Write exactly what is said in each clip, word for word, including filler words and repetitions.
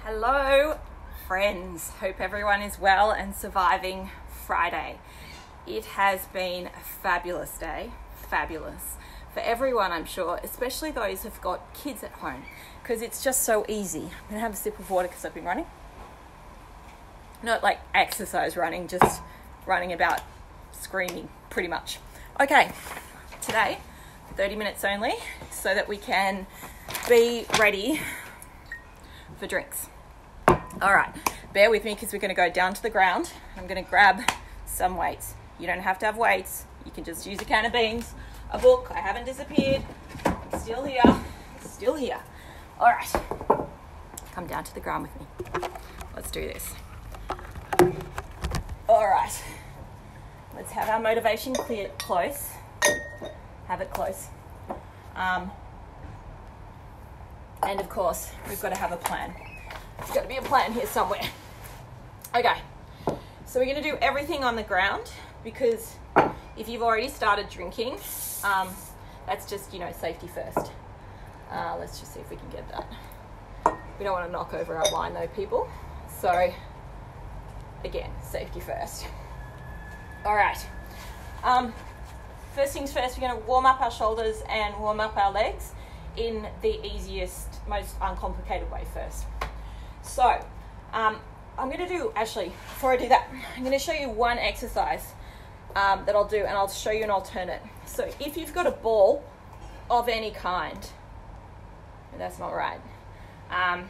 Hello friends, hope everyone is well and surviving Friday. It has been a fabulous day, fabulous for everyone I'm sure, especially those who've got kids at home because it's just so easy. I'm going to have a sip of water because I've been running. Not like exercise running, just running about screaming pretty much. Okay, today thirty minutes only so that we can be ready for drinks. All right, bear with me because we're going to go down to the ground. I'm going to grab some weights. You don't have to have weights. You can just use a can of beans, a book. I haven't disappeared. I'm still here. Still here. All right, come down to the ground with me. Let's do this. All right, let's have our motivation clear close. Have it close. Um, and of course, we've got to have a plan. There's got to be a plan here somewhere. Okay, so we're going to do everything on the ground because if you've already started drinking, um, that's just, you know, safety first. Uh, let's just see if we can get that. We don't want to knock over our wine though, people. So, again, safety first. All right. Um, first things first, we're going to warm up our shoulders and warm up our legs in the easiest, most uncomplicated way first. So, um, I'm going to do, actually, before I do that, I'm going to show you one exercise um, that I'll do, and I'll show you an alternate. So, if you've got a ball of any kind, and that's not right, um,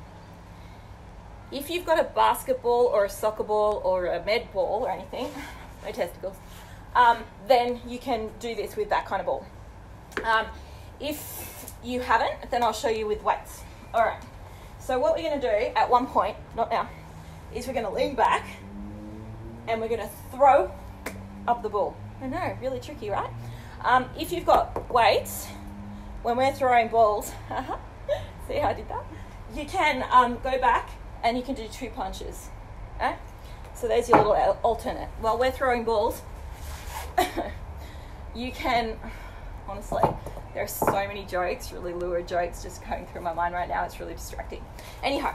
if you've got a basketball or a soccer ball or a med ball or anything, no testicles, um, then you can do this with that kind of ball. Um, if you haven't, then I'll show you with weights. All right. So what we're going to do at one point, not now, is we're going to lean back and we're going to throw up the ball. I know, really tricky, right? Um, if you've got weights, when we're throwing balls, see how I did that? You can um, go back and you can do two punches. Okay? So there's your little alternate. While we're throwing balls, you can, honestly, there are so many jokes, really lurid jokes just going through my mind right now. It's really distracting. Anyhow,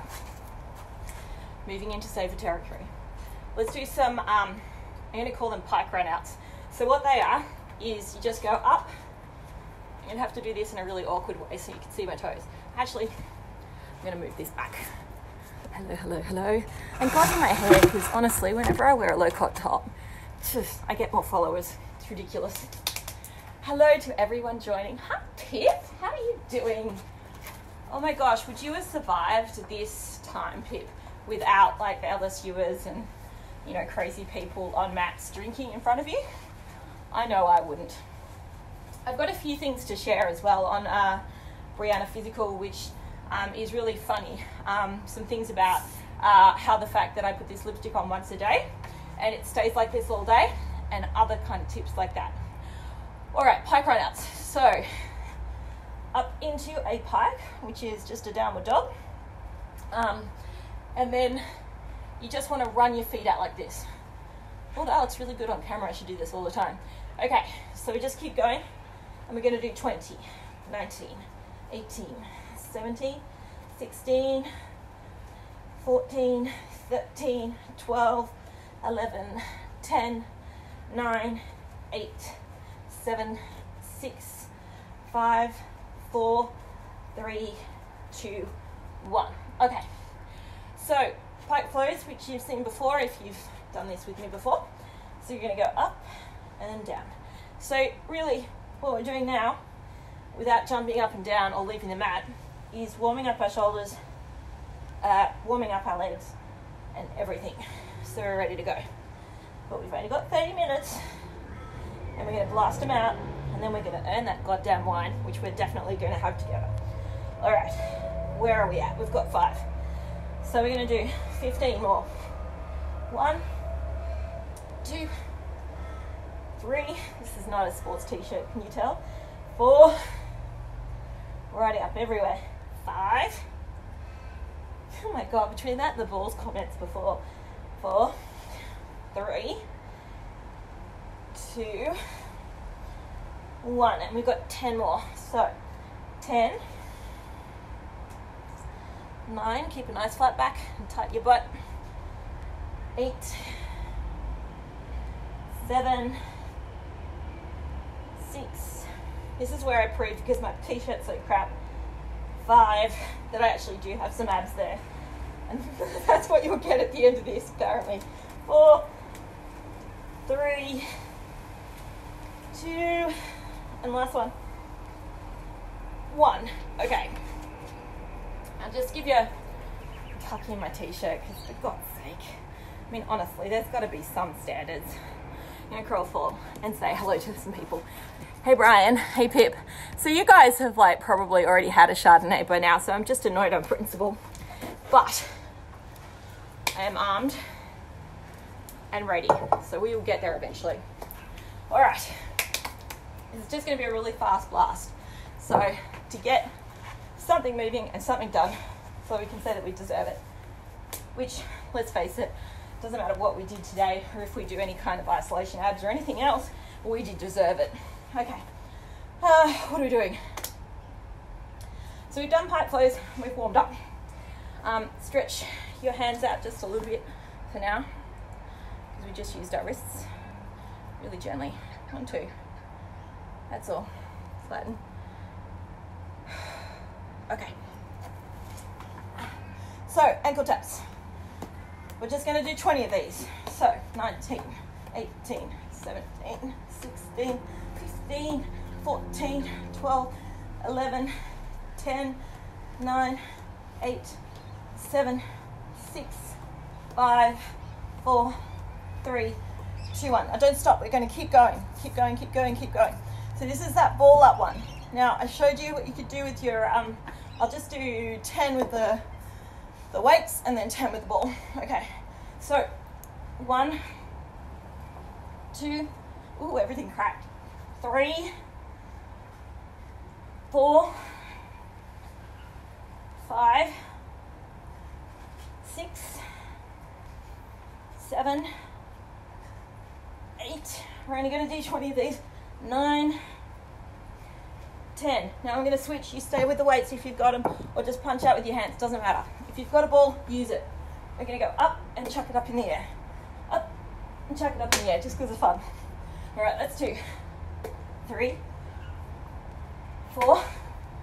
moving into safer territory. Let's do some, um, I'm going to call them pike run-outs. So what they are is you just go up. You're going to have to do this in a really awkward way so you can see my toes. Actually, I'm going to move this back. Hello, hello, hello. I'm cutting my hair because honestly, whenever I wear a low-cut top, just, I get more followers. It's ridiculous. Hello to everyone joining. Hi, Pip. How are you doing? Oh my gosh, would you have survived this time, Pip, without like the L S Uers and, you know, crazy people on mats drinking in front of you? I know I wouldn't. I've got a few things to share as well on uh, Brianna Physical, which um, is really funny. Um, some things about uh, how the fact that I put this lipstick on once a day and it stays like this all day, and other kind of tips like that. All right, pike run-outs. So, up into a pike, which is just a downward dog. Um, and then you just want to run your feet out like this. Oh, that looks really good on camera. I should do this all the time. Okay, so we just keep going. And we're going to do twenty, nineteen, eighteen, seventeen, sixteen, fourteen, thirteen, twelve, eleven, ten, nine, eight, seven, six, five, four, three, two, one. Okay, so pike flows, which you've seen before if you've done this with me before. So you're going to go up and then down. So really what we're doing now, without jumping up and down or leaving the mat, is warming up our shoulders, uh, warming up our legs and everything. So we're ready to go. But we've only got thirty minutes. And we're going to blast them out, and then we're going to earn that goddamn wine, which we're definitely going to have together. All right, where are we at? We've got five. So we're going to do fifteen more. One, two, three. This is not a sports t-shirt, can you tell? Four. Right up everywhere. Five. Oh my God, between that and the balls comments before. Four, three, two, one, and we've got ten more. So ten, nine, keep a nice flat back and tighten your butt. Eight, seven, six. This is where I prove, because my t-shirt's so crap, five, that I actually do have some abs there. And that's what you'll get at the end of this, apparently. Four, three, two, and last one. One. Okay. I'll just give you a tuck in my t-shirt, because for God's sake, I mean, honestly, there's got to be some standards. I'm going to crawl forward and say hello to some people. Hey Brian, hey Pip. So you guys have like probably already had a Chardonnay by now, so I'm just annoyed on principle. But I am armed and ready, so we will get there eventually. All right, it's just going to be a really fast blast. So to get something moving and something done, so we can say that we deserve it, which, let's face it, doesn't matter what we did today or if we do any kind of isolation abs or anything else, we did deserve it. Okay, uh, what are we doing? So we've done pipe flows, we've warmed up. Um, stretch your hands out just a little bit for now, because we just used our wrists really gently. One, two, that's all. Flatten. Okay, so ankle taps. We're just going to do twenty of these. So nineteen, eighteen, seventeen, sixteen, fifteen, fourteen, twelve, eleven, ten, nine, eight, seven, six, five, four, three, two, one. Now don't stop. We're going to keep going, keep going, keep going, keep going. So this is that ball up one. Now I showed you what you could do with your, um, I'll just do ten with the the weights and then ten with the ball. Okay, so one, two, ooh, everything cracked. Three, four, five, six, seven, eight. We're only going to do twenty of these. Nine, ten. Now I'm going to switch. You stay with the weights if you've got them, or just punch out with your hands. Doesn't matter. If you've got a ball, use it. We're going to go up and chuck it up in the air. Up and chuck it up in the air, just because of fun. All right, let's do three, four,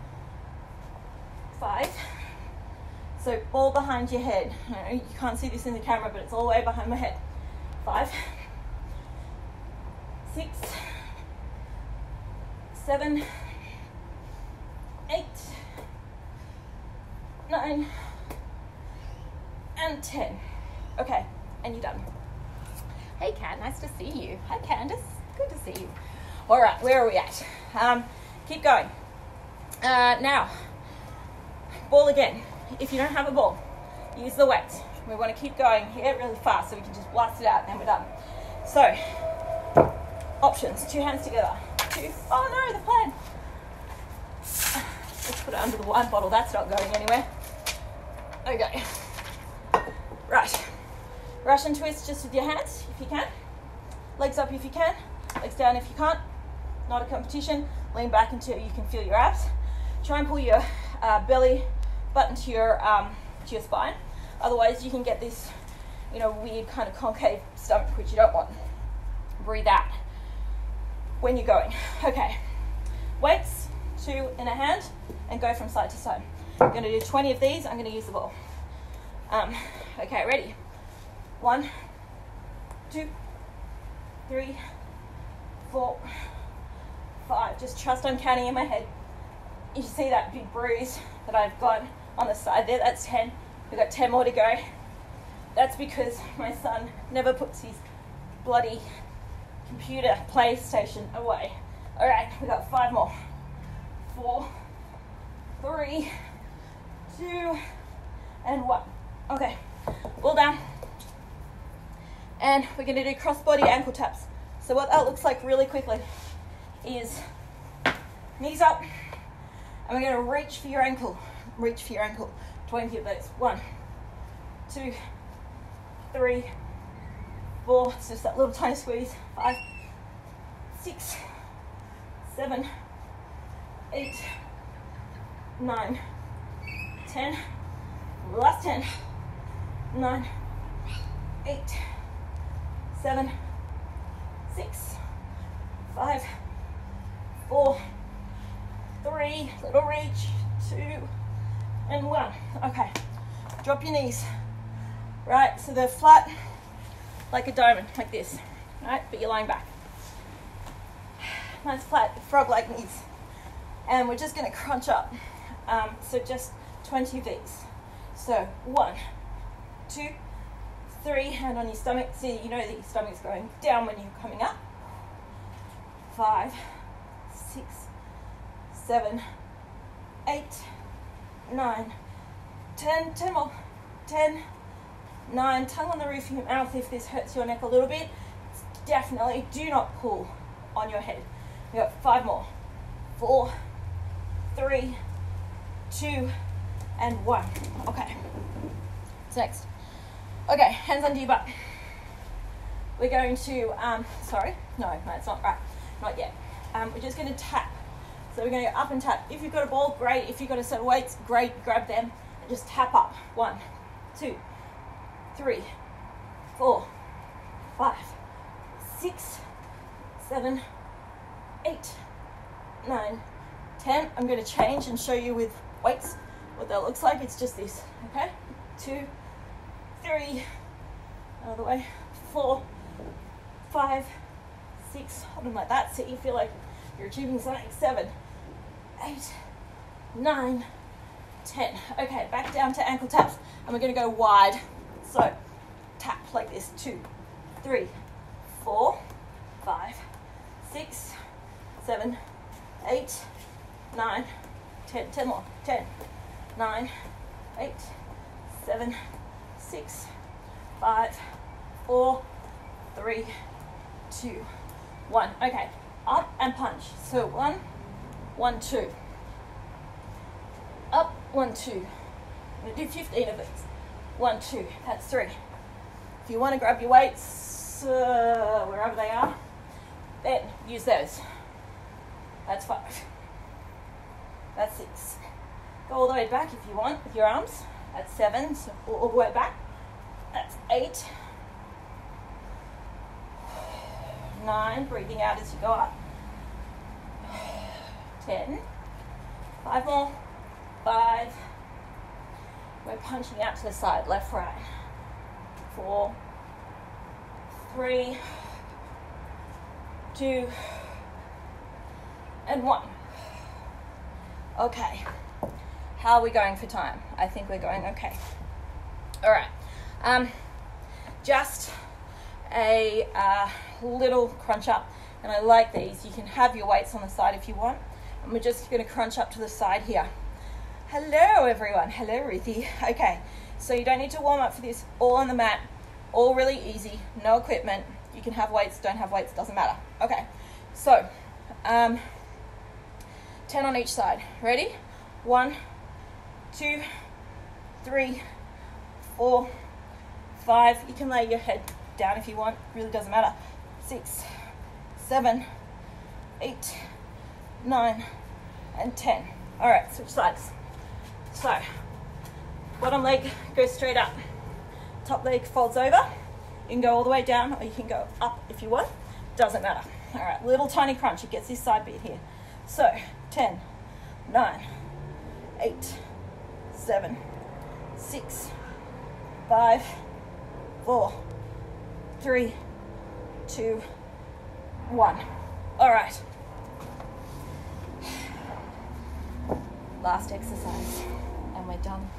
five. So ball behind your head. I know you can't see this in the camera, but it's all the way behind my head. Five, six, seven, eight, nine, and ten. Okay, and you're done. Hey Kat, nice to see you. Hi Candice, good to see you. All right, where are we at? Um, keep going. Uh, now, ball again. If you don't have a ball, use the weights. We want to keep going here really fast so we can just blast it out and then we're done. So, options, two hands together. Two, oh no, the plan. Let's put it under the wine bottle, that's not going anywhere. Okay. Right. Russian twist just with your hands, if you can. Legs up if you can. Legs down if you can't. Not a competition. Lean back until you can feel your abs. Try and pull your uh, belly button to your um, to your spine. Otherwise, you can get this, you know, weird kind of concave stomach, which you don't want. Breathe out when you're going. Okay. Weights, two in a hand, and go from side to side. I'm going to do twenty of these. I'm going to use the ball. Um, okay, ready? One, two, three, four, five. Just trust I'm counting in my head. You see that big bruise that I've got on the side there? That's ten. We've got ten more to go. That's because my son never puts his bloody computer PlayStation away. All right, we've got five more. Four, three, two, and one. Okay, all down. And we're going to do cross-body ankle taps. So what that looks like really quickly is knees up, and we're going to reach for your ankle. Reach for your ankle. twenty of those. One, two, three, four. It's just that little tiny squeeze. Five, six, seven, eight, nine, ten. Last ten, nine, eight, seven, six, five, four, three, little reach, two, and one. Okay, drop your knees. Right, so they're flat like a diamond, like this, right? But you're lying back. Nice flat frog-like knees. And we're just gonna crunch up. Um, so just twenty of these. So one, two, three, hand on your stomach. See, you know that your stomach's going down when you're coming up. Five, six, seven, eight, nine, ten, ten more, ten, nine, tongue on the roof of your mouth if this hurts your neck a little bit. Definitely do not pull on your head. We got five more, four, three, two, and one. Okay, what's next? Okay, hands under your butt. We're going to, um, sorry, no, no, it's not right, not yet. Um, we're just going to tap. So we're going to go up and tap. If you've got a ball, great. If you've got a set of weights, great. Grab them and just tap up. One, two, three, four, five, six, seven, eight, nine, ten. I'm going to change and show you with weights what that looks like. It's just this, okay? Two, three, another way, four, five, six, hold them like that so you feel like you're achieving something. Seven, eight, nine, ten. Okay, back down to ankle taps, and we're going to go wide. So tap like this. Two, three, four, five, six, seven, eight, nine, ten. Ten more. Ten, nine, eight, seven, six, five, four, three, two, one. Okay, up and punch. So one, one, two. Up, one, two. I'm gonna do fifteen of these. One, two, that's three. If you want to grab your weights, uh, wherever they are, then use those. That's five. That's six. Go all the way back if you want with your arms. That's seven, so all the way back. That's eight. Nine, breathing out as you go up. Ten. Five more. Five. We're punching out to the side, left, right. Four. Three. Two. And one. Okay. How are we going for time? I think we're going okay. All right. Um, just a uh, little crunch up, and I like these. You can have your weights on the side if you want, and we're just going to crunch up to the side here. Hello everyone. Hello Ruthie. Okay, so you don't need to warm up for this. All on the mat, all really easy, no equipment. You can have weights, don't have weights, doesn't matter. Okay, so um, ten on each side. Ready? One, two, three, four, five. You can lay your head down if you want, really doesn't matter. Six, seven, eight, nine, and ten. All right, switch sides. So, bottom leg goes straight up. Top leg folds over. You can go all the way down, or you can go up if you want. Doesn't matter. All right, little tiny crunch. It gets this side beat here. So, ten, nine, eight, seven, six, five, four, three, two, one. All right. Last exercise, and we're done.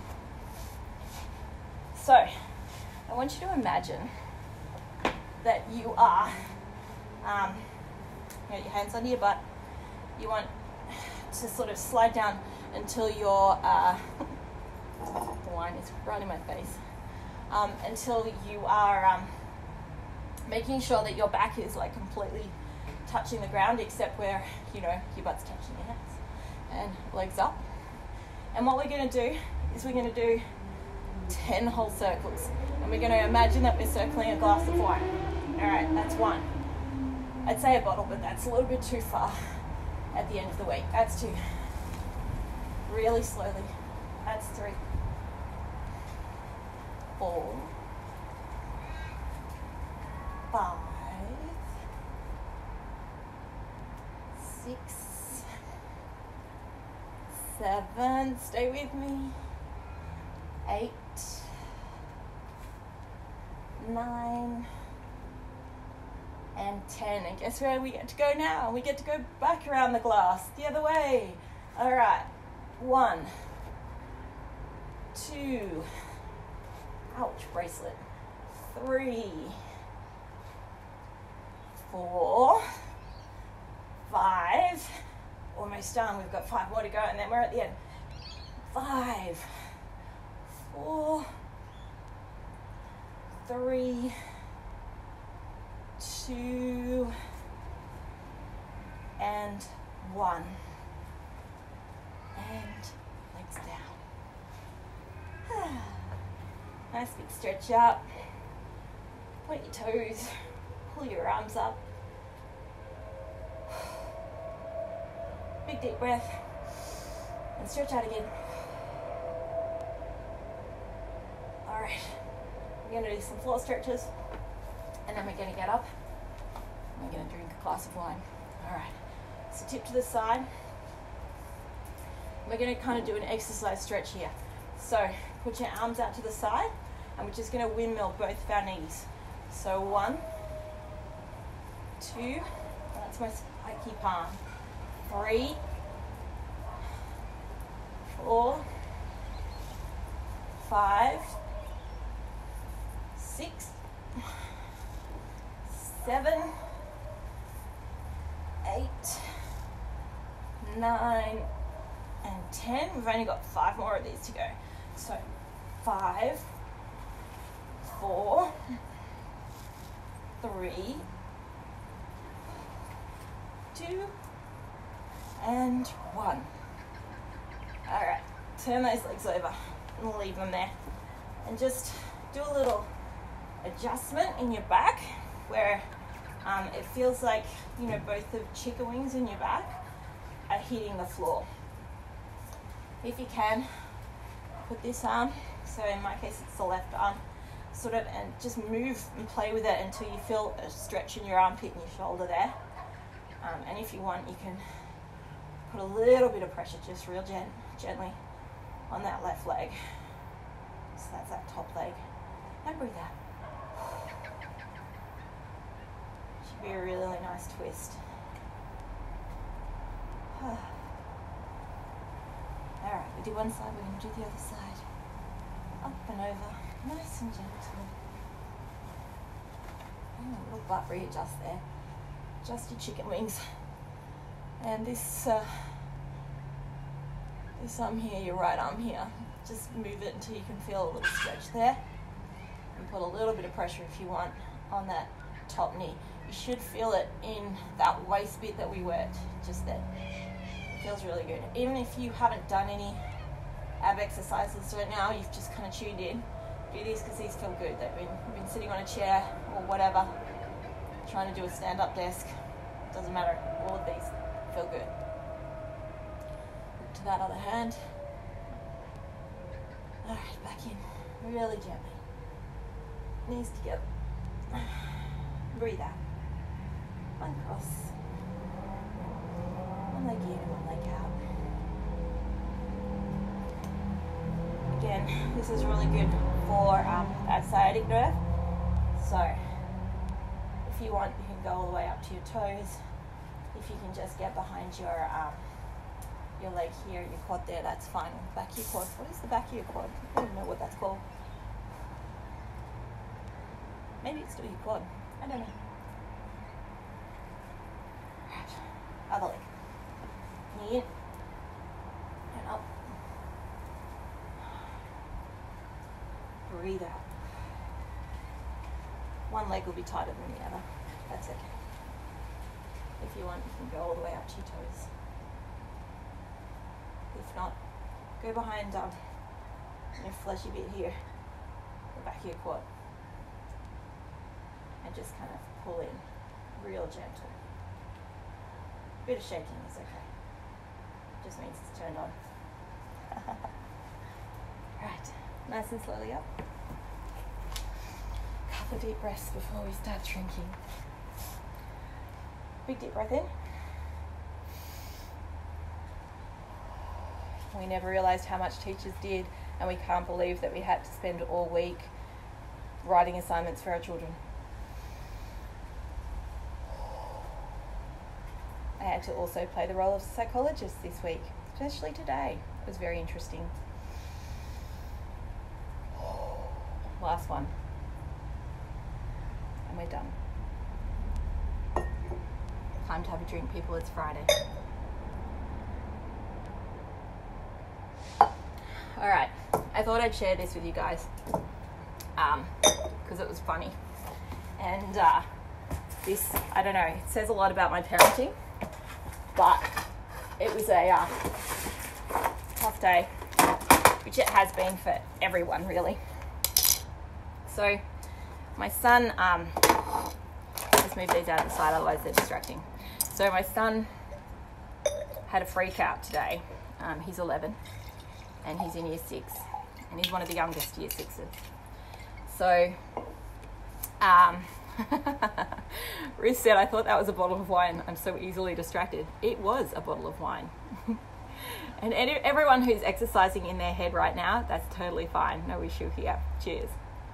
So, I want you to imagine that you are, um, you know, your hands under your butt. You want to sort of slide down until your, uh, the line is right in my face, um, until you are um, making sure that your back is like completely touching the ground, except where, you know, your butt's touching your hands. And legs up. And what we're going to do is we're going to do ten whole circles. And we're going to imagine that we're circling a glass of wine. All right, that's one. I'd say a bottle, but that's a little bit too far at the end of the week. That's two. Really slowly. That's three. four, five, six, seven, stay with me, eight, nine, and ten. And guess where we get to go now? We get to go back around the glass, the other way. All right, one, two, ouch, bracelet, three, four, five, almost done. We've got five more to go, and then we're at the end. Five, four, three, two, and one. And legs down. Nice big stretch up. Point your toes. Pull your arms up. Big deep breath. And stretch out again. Alright. We're going to do some floor stretches. And then we're going to get up. And we're going to drink a glass of wine. Alright. So tip to the side. We're going to kind of do an exercise stretch here. So put your arms out to the side, and we're just going to windmill both of our knees. So one, two, that's my spiky palm, three, four, five, six, seven, eight, nine, and ten. We've only got five more of these to go. So five, four, three, two, and one. All right, turn those legs over and leave them there. And just do a little adjustment in your back where um, it feels like, you know, both the chicken wings in your back are hitting the floor. If you can, put this arm, so in my case it's the left arm, sort of, and just move and play with it until you feel a stretch in your armpit and your shoulder there. Um, and if you want, you can put a little bit of pressure, just real gent gently, on that left leg. So that's that top leg. And breathe out. Should be a really, really nice twist. Alright, we do one side, we're going to do the other side. Up and over, nice and gentle. And a little butt readjust there. Adjust your chicken wings. And this, uh, this arm here, your right arm here, just move it until you can feel a little stretch there. And put a little bit of pressure if you want on that top knee. You should feel it in that waist bit that we worked just then. Feels really good. Even if you haven't done any ab exercises right now, you've just kind of tuned in, do these because these feel good. They've been, you've been sitting on a chair or whatever, trying to do a stand-up desk. Doesn't matter. All of these feel good. Look to that other hand. All right, back in. Really gently. Knees together. Breathe out. Uncross. One leg in, one leg out. Again, this is really good for um, that sciatic nerve. So, if you want, you can go all the way up to your toes. If you can just get behind your um, your leg here, your quad there, that's fine. Back of your quad. What is the back of your quad? I don't know what that's called. Maybe it's still your quad. I don't know. Right. Other leg. Knee in. And up. Breathe out. One leg will be tighter than the other. That's okay. If you want, you can go all the way up to your toes. If not, go behind um, your fleshy bit here, the back of your quad. And just kind of pull in, real gentle. Bit of shaking is okay. Just means it's turned on. Right, nice and slowly up. couple of deep breaths before we start drinking. Big deep breath in. We never realised how much teachers did, and we can't believe that we had to spend all week writing assignments for our children. I had to also play the role of psychologist this week, especially today. It was very interesting. Last one. And we're done. Time to have a drink, people. It's Friday. Alright, I thought I'd share this with you guys um, because it was funny. And uh, this, I don't know, it says a lot about my parenting, but it was a uh, tough day, which it has been for everyone, really. So, my son, um, let's move these out of the side, otherwise they're distracting. So, my son had a freak out today. Um, he's eleven. And he's in year six, and he's one of the youngest year sixes. So, um, Ruth said, I thought that was a bottle of wine. I'm so easily distracted. It was a bottle of wine. And everyone who's exercising in their head right now, that's totally fine. No issue here. Cheers.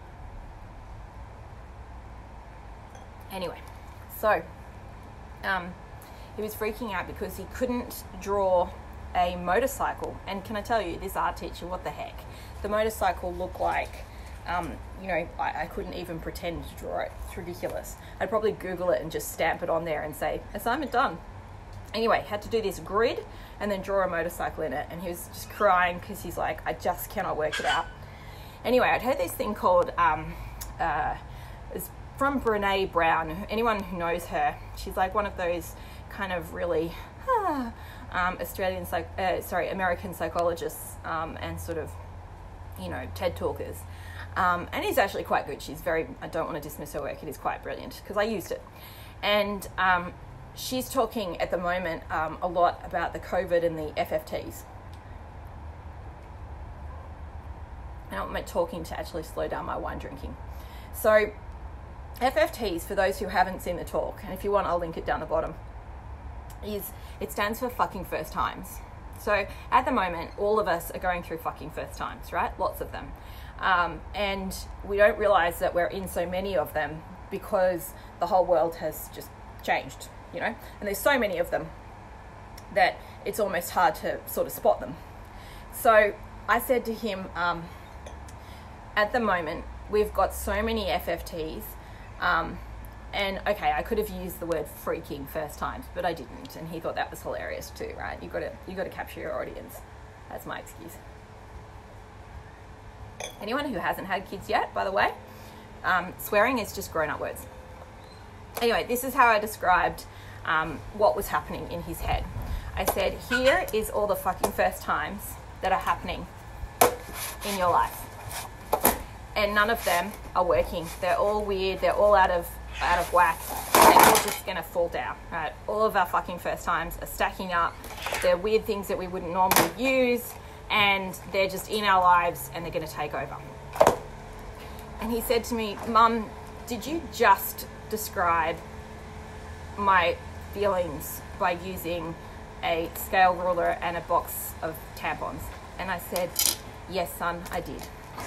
Anyway, so um, he was freaking out because he couldn't draw a motorcycle. And can I tell you, this art teacher, what the heck? The motorcycle looked like, um, you know, I, I couldn't even pretend to draw it. It's ridiculous. I'd probably Google it and just stamp it on there and say, assignment done. Anyway, had to do this grid and then draw a motorcycle in it. And he was just crying because he's like, I just cannot work it out. Anyway, I'd heard this thing called, um, uh, it's from Brené Brown. Anyone who knows her, she's like one of those kind of really, ah, Um, Australian, psych- uh, sorry, American psychologists um, and sort of, you know, TED talkers. Um, and it's actually quite good. She's very, I don't want to dismiss her work. It is quite brilliant because I used it. And um, she's talking at the moment um, a lot about the COVID and the F F Ts. And I'm talking to actually slow down my wine drinking. So F F Ts, for those who haven't seen the talk, and if you want, I'll link it down the bottom, is it stands for fucking first times. So at the moment, all of us are going through fucking first times, right? Lots of them. Um, and we don't realize that we're in so many of them because the whole world has just changed, you know? And there's so many of them that it's almost hard to sort of spot them. So I said to him, um, at the moment, we've got so many F F Ts, um, and okay, I could have used the word freaking first times, but I didn't, and he thought that was hilarious too, right? You got to you got to capture your audience. That's my excuse. Anyone who hasn't had kids yet, by the way, um, swearing is just grown-up words. Anyway, this is how I described um, what was happening in his head. I said, here is all the fucking first times that are happening in your life, and none of them are working. They're all weird. They're all out of out of whack. They're all just gonna fall down, right? All of our fucking first times are stacking up. They're weird things that we wouldn't normally use, and they're just in our lives, and they're gonna take over. And he said to me, Mum, did you just describe my feelings by using a scale ruler and a box of tampons? And I said, yes, son, I did.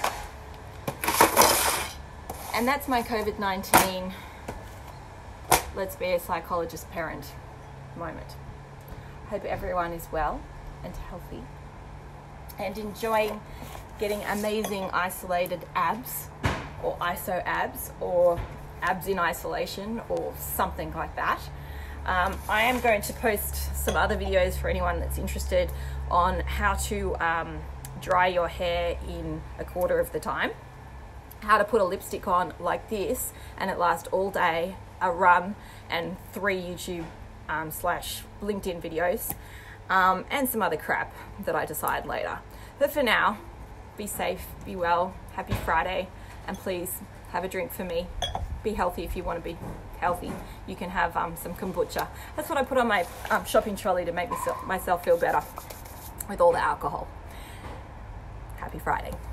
And that's my COVID nineteen, let's be a psychologist parent moment. Hope everyone is well and healthy and enjoying getting amazing isolated abs, or I S O abs, or abs in isolation, or something like that. Um, I am going to post some other videos for anyone that's interested on how to um, dry your hair in a quarter of the time, how to put a lipstick on like this and it lasts all day, a run, and three YouTube um, slash LinkedIn videos, um, and some other crap that I decide later. But for now, be safe, be well, happy Friday, and please have a drink for me. Be healthy if you want to be healthy. You can have um, some kombucha. That's what I put on my um, shopping trolley to make myself, myself feel better with all the alcohol. Happy Friday.